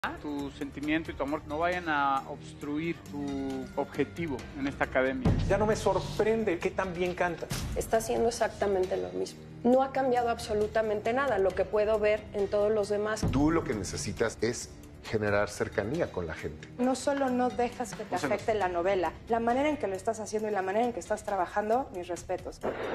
tu sentimiento y tu amor no vayan a obstruir tu objetivo en esta academia. Ya no me sorprende que tan bien cantas. Está haciendo exactamente lo mismo. No ha cambiado absolutamente nada, lo que puedo ver en todos los demás. Tú lo que necesitas es generar cercanía con la gente. No solo no dejas que te afecte la novela, la manera en que lo estás haciendo y la manera en que estás trabajando, mis respetos.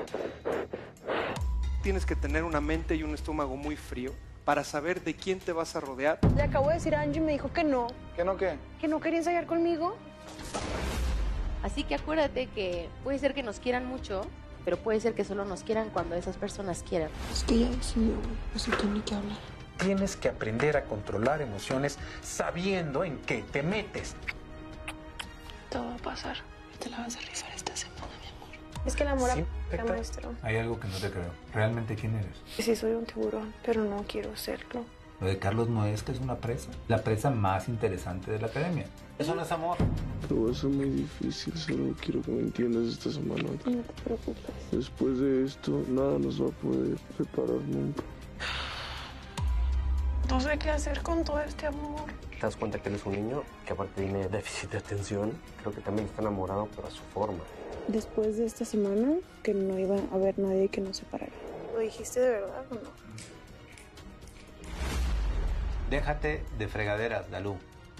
Tienes que tener una mente y un estómago muy frío para saber de quién te vas a rodear. Le acabo de decir a Angie y me dijo que no. ¿Qué no qué? Que no quería ensayar conmigo. Así que acuérdate que puede ser que nos quieran mucho, pero puede ser que solo nos quieran cuando esas personas quieran. Es que ya decidió, güey. Eso tiene que hablar. Tienes que aprender a controlar emociones sabiendo en qué te metes. Todo va a pasar y te la vas a rifar esta semana, mi amor. Es que el amor Sí, te perfecto. muestro. Hay algo que no te creo. ¿Realmente quién eres? Sí, soy un tiburón, pero no quiero serlo. Lo de Carlos no es que es una presa. La presa más interesante de la academia. Eso no es amor. Pero va a ser muy difícil, solo quiero que me entiendas esta semana. No te preocupes. Después de esto, nada nos va a poder separar nunca. No sé qué hacer con todo este amor. Te das cuenta que él es un niño que aparte tiene déficit de atención. Creo que también está enamorado, pero a su forma. Después de esta semana, que no iba a haber nadie que nos separara. ¿Lo dijiste de verdad o no? Déjate de fregaderas, Dalú.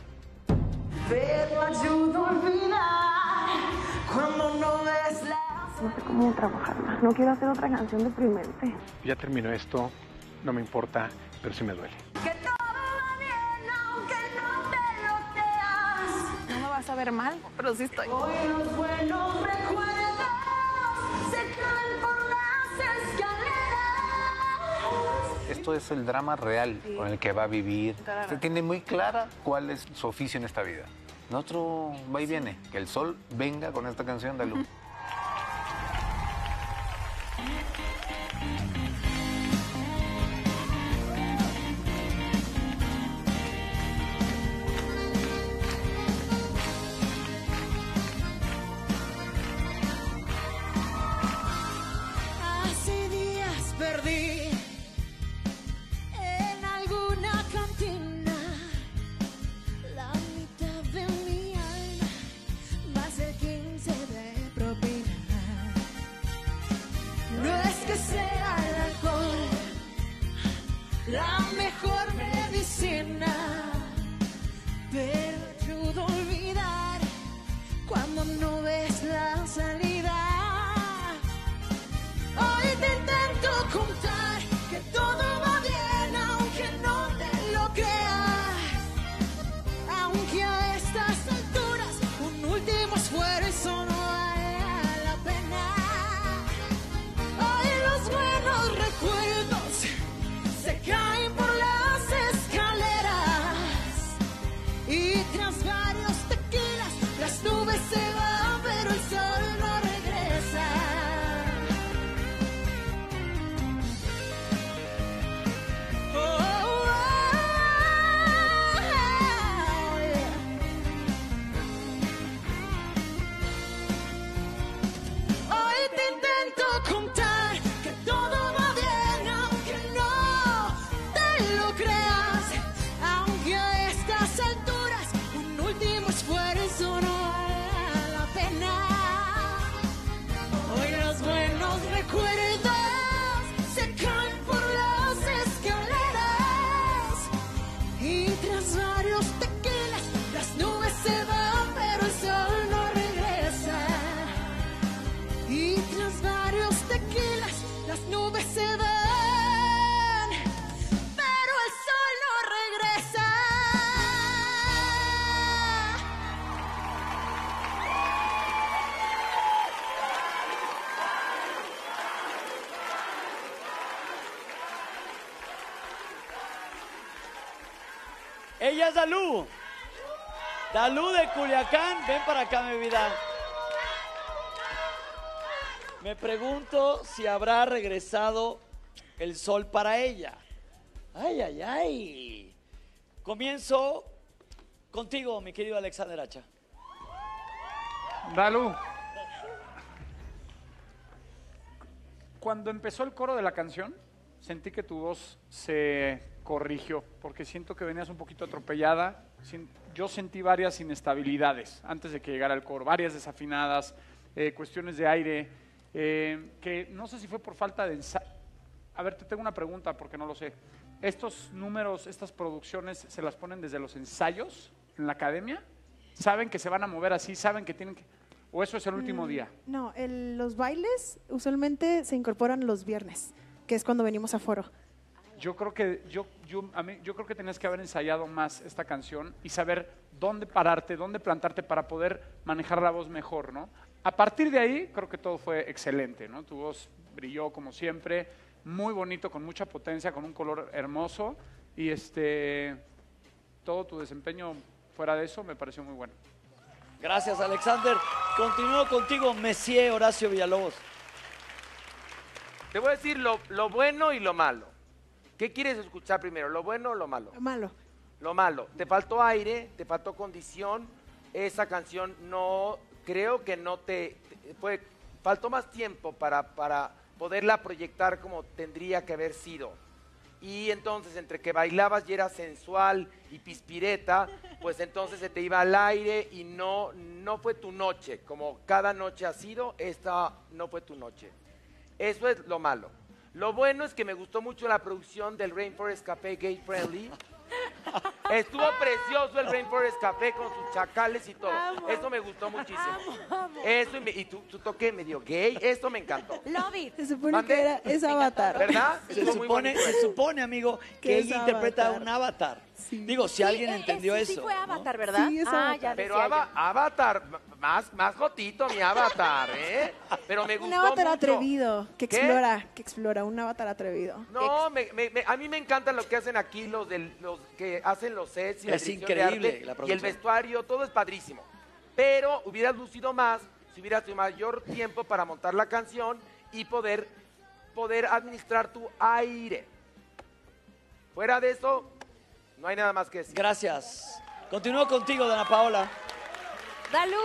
No sé cómo trabajarla. No quiero hacer otra canción deprimente. Ya terminó esto, no me importa, pero sí me duele. No me vas a ver mal, pero sí estoy. Esto es el drama real con el que va a vivir. Usted tiene muy clara cuál es su oficio en esta vida. Nosotros va y viene. Que el sol venga con esta canción, Dalú. Hace días perdí en alguna cantina la mitad de mi alma, más de 15 de propina. No es que sea el alcohol la mejor medicina, pero ayuda a olvidar cuando no ves la salida. Hoy te intento contar que todo va bien, aunque no te lo creas. Aunque a estas alturas un último esfuerzo no vale la pena. Hoy los buenos recuerdos se caen por las escaleras y tras varios tequilas las nubes se van, pero el sol no regresa. Hoy te intento contar que todo va bien, aunque no te lo creas. Aunque a estas alturas un último esfuerzo no vale la pena. Hoy los buenos recuerdos se caen por las escaleras y tras varios tequilas las nubes se van, pero el sol no regresa. Y tras varios tequilas las nubes se van, pero el sol no regresa. Ella es Dalú. Dalú de Culiacán. Ven para acá, mi vida. Me pregunto si habrá regresado el sol para ella. Ay, ay, ay. Comienzo contigo, mi querido Alexander Hacha. Dalú, cuando empezó el coro de la canción, sentí que tu voz se corrigió, porque siento que venías un poquito atropellada. Yo sentí varias inestabilidades antes de que llegara el coro, varias desafinadas, cuestiones de aire, que no sé si fue por falta de ensayo. A ver, te tengo una pregunta porque no lo sé. ¿Estos números, estas producciones, se las ponen desde los ensayos en la academia? ¿Saben que se van a mover así? ¿Saben que tienen que...? ¿O eso es el último día? No, los bailes usualmente se incorporan los viernes, que es cuando venimos a foro. Yo creo que yo creo que tenías que haber ensayado más esta canción y saber dónde pararte, dónde plantarte para poder manejar la voz mejor, ¿no? A partir de ahí creo que todo fue excelente, ¿no? Tu voz brilló como siempre, muy bonito, con mucha potencia, con un color hermoso y todo tu desempeño fuera de eso me pareció muy bueno. Gracias, Alexander. Continúo contigo, Messier Horacio Villalobos. Te voy a decir lo bueno y lo malo. ¿Qué quieres escuchar primero, lo bueno o lo malo? Malo. Lo malo. Te faltó aire, te faltó condición. Esa canción no, creo que no faltó más tiempo para poderla proyectar como tendría que haber sido. Y entonces, entre que bailabas y eras sensual y pispireta, pues entonces se te iba al aire y no fue tu noche. Como cada noche ha sido, esta no fue tu noche. Eso es lo malo. Lo bueno es que me gustó mucho la producción del Rainforest Café Gay Friendly. Estuvo precioso el Rainforest Café con sus chacales y todo. Eso me gustó muchísimo. Eso y tu toque medio gay, esto me encantó. Love it. Se supone que es Avatar. ¿Verdad? Se supone, amigo, que ella interpreta a un avatar. Sí. Digo, si alguien entendió eso. Sí fue Avatar, ¿verdad? Sí, es Avatar. Ya pero decía Avatar, más jotito mi Avatar, ¿eh? Pero me gustó Un avatar mucho. atrevido, que explora, un avatar atrevido. No, a mí me encanta lo que hacen aquí los que hacen los sets y la Es dirección de increíble arte la y el producción. vestuario, todo es padrísimo. Pero hubieras lucido más si hubieras tenido mayor tiempo para montar la canción y poder administrar tu aire. Fuera de eso, no hay nada más que decir. Gracias. Continúo contigo, Dana Paola. Dalú.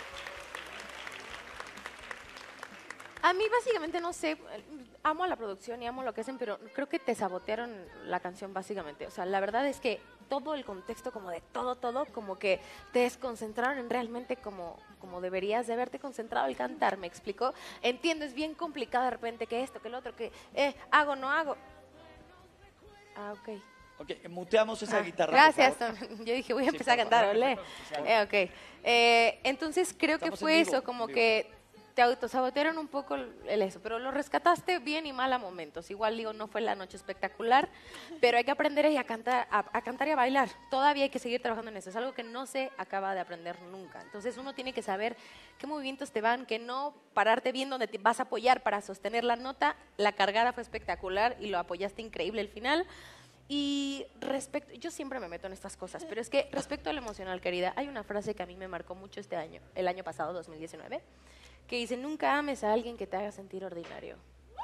A mí básicamente no sé, amo la producción y amo lo que hacen, pero creo que te sabotearon la canción básicamente. O sea, la verdad es que todo el contexto como de todo, como que te desconcentraron en realmente como deberías de haberte concentrado al cantar, ¿me explico? Entiendo, es bien complicado de repente que esto, que el otro, que hago, no hago. Ah, ok. Ok, muteamos esa guitarra. Gracias, por favor. yo dije voy a empezar a cantar, ¿olé? Ok. Entonces creo que Estamos fue en vivo, eso, como en vivo. que te autosabotearon un poco eso, pero lo rescataste bien y mal a momentos. Igual digo, no fue la noche espectacular, pero hay que aprender a cantar, a cantar y a bailar. Todavía hay que seguir trabajando en eso. Es algo que no se acaba de aprender nunca. Entonces uno tiene que saber qué movimientos te van, que no pararte bien donde te vas a apoyar para sostener la nota. La cargada fue espectacular y lo apoyaste increíble al final. Y yo siempre me meto en estas cosas, pero es que respecto al emocional, querida, hay una frase que a mí me marcó mucho el año pasado, 2019, que dice, nunca ames a alguien que te haga sentir ordinario.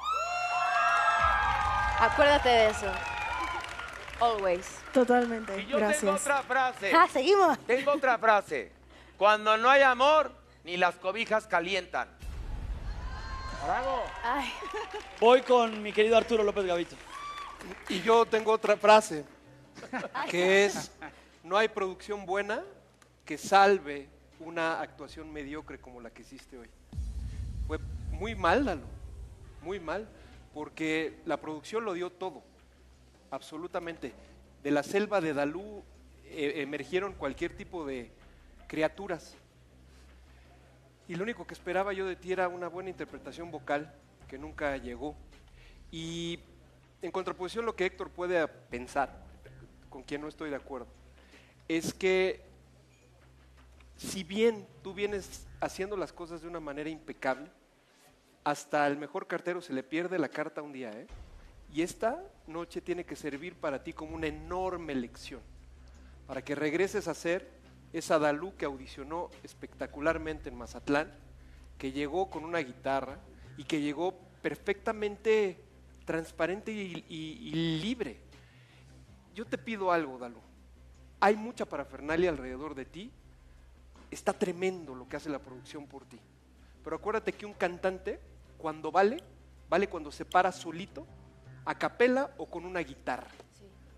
Acuérdate de eso. Always. Totalmente. Y yo Gracias. tengo otra frase. Seguimos. Tengo otra frase. Cuando no hay amor, ni las cobijas calientan. ¡Bravo! Ay. Voy con mi querido Arturo López Gavito. Y yo tengo otra frase, que es, no hay producción buena que salve una actuación mediocre como la que hiciste hoy. Fue muy mal, Dalú, muy mal, porque la producción lo dio todo, absolutamente. De la selva de Dalú emergieron cualquier tipo de criaturas. Y lo único que esperaba yo de ti era una buena interpretación vocal, que nunca llegó. Y en contraposición, lo que Héctor puede pensar, con quien no estoy de acuerdo, es que si bien tú vienes haciendo las cosas de una manera impecable, hasta el mejor cartero se le pierde la carta un día, ¿eh? Y esta noche tiene que servir para ti como una enorme lección, para que regreses a ser esa Dalú que audicionó espectacularmente en Mazatlán, que llegó con una guitarra y que llegó perfectamente transparente y libre. Yo te pido algo, Dalú. Hay mucha parafernalia alrededor de ti. Está tremendo lo que hace la producción por ti. Pero acuérdate que un cantante, cuando vale cuando se para solito, a capela o con una guitarra.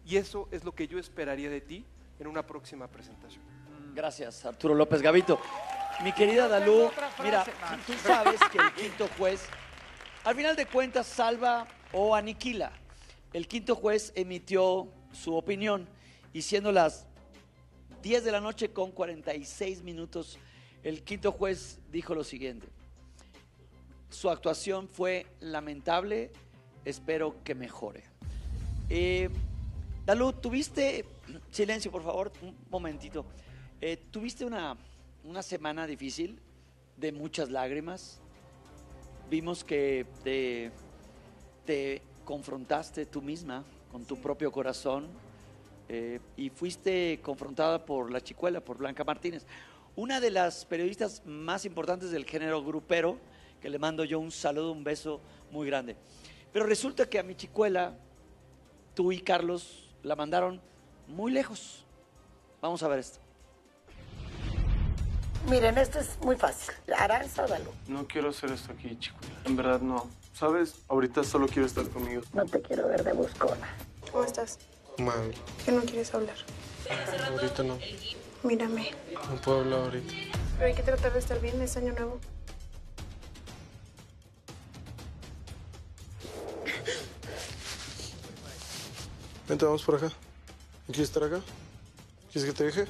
Y eso es lo que yo esperaría de ti en una próxima presentación. Gracias, Arturo López Gavito. Mi querida Dalú, mira, tú sabes que el quinto juez, al final de cuentas, salva o aniquila. El quinto juez emitió su opinión y siendo las 10 de la noche con 46 minutos, el quinto juez dijo lo siguiente. Su actuación fue lamentable, espero que mejore. Dalú, tuviste, silencio por favor, un momentito. Tuviste una semana difícil, de muchas lágrimas. Vimos que te confrontaste tú misma con tu propio corazón y fuiste confrontada por la chicuela, por Blanca Martínez, una de las periodistas más importantes del género grupero, que le mando yo un saludo, un beso muy grande. Pero resulta que a mi chicuela, tú y Carlos la mandaron muy lejos. Vamos a ver esto. Miren, esto es muy fácil. Aranza o Dalú. No quiero hacer esto aquí, chico. En verdad no. ¿Sabes? Ahorita solo quiero estar conmigo. No te quiero ver de buscona. ¿Cómo estás? Mal. ¿Qué no quieres hablar? Ahorita no. Mírame. No puedo hablar ahorita. Pero hay que tratar de estar bien, es año nuevo. Vente, vamos por acá. ¿Quieres estar acá? ¿Quieres que te deje?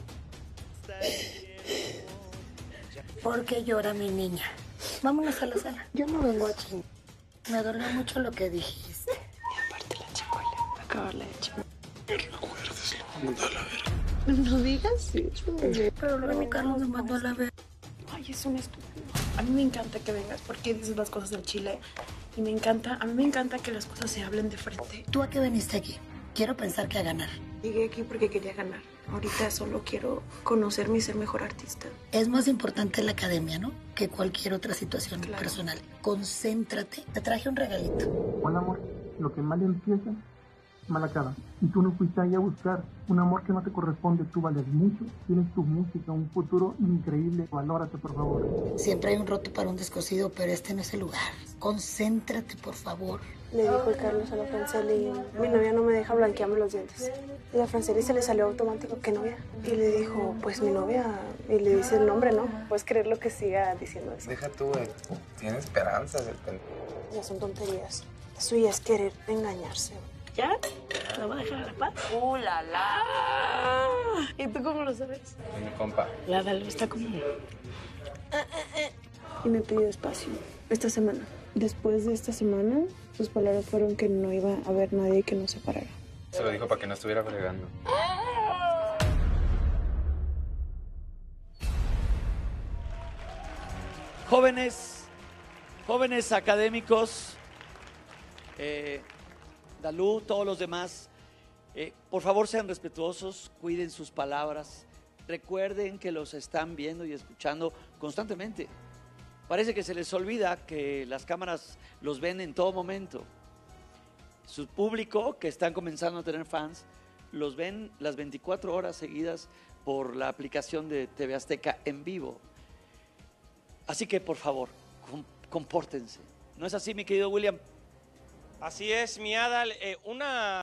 ¿Por qué llora mi niña? Vámonos a la sala. Yo no vengo a chingar. Me dolió mucho lo que dijiste. Y aparte la chicuela, acabarla de chingar. No recuerdes, lo mandó a la verga. No digas eso. Pero luego Carlos me mandó a la verga. Ay, es un estúpido. A mí me encanta que vengas porque dices las cosas del Chile. Y a mí me encanta que las cosas se hablen de frente. ¿Tú a qué viniste aquí? Quiero pensar que a ganar. Llegué aquí porque quería ganar. Ahorita solo quiero conocerme y ser mejor artista. Es más importante la academia, ¿no? Que cualquier otra situación personal. Concéntrate. Te traje un regalito. Hola, amor. Lo que mal empieza, mal acaba. Y tú no fuiste ahí a buscar un amor que no te corresponde. Tú vales mucho. Tienes tu música, un futuro increíble. Valórate, por favor. Siempre hay un roto para un descosido, pero este no es el lugar. Concéntrate, por favor. Le dijo el Carlos a la Franceli, mi novia no me deja blanquearme los dientes. Y a Franceli se le salió automático que novia. Y le dijo, pues mi novia, y le dice el nombre, ¿no? Puedes creer lo que siga diciendo eso. Deja tú, tiene esperanzas. Ya son tonterías. Eso ya es querer engañarse. ¿Ya? ¿No va a dejar a la paz? La la! ¿Y tú cómo lo sabes? Mi compa. La Dalú está como... Y me pidió espacio esta semana. Después de esta semana, sus palabras fueron que no iba a haber nadie que nos separara. Se lo dijo para que no estuviera fregando. Jóvenes académicos, Dalú, todos los demás, por favor sean respetuosos, cuiden sus palabras, recuerden que los están viendo y escuchando constantemente. Parece que se les olvida que las cámaras los ven en todo momento. Su público, que están comenzando a tener fans, los ven las 24 horas seguidas por la aplicación de TV Azteca en vivo. Así que, por favor, compórtense. ¿No es así, mi querido William? Así es, mi Adal. Una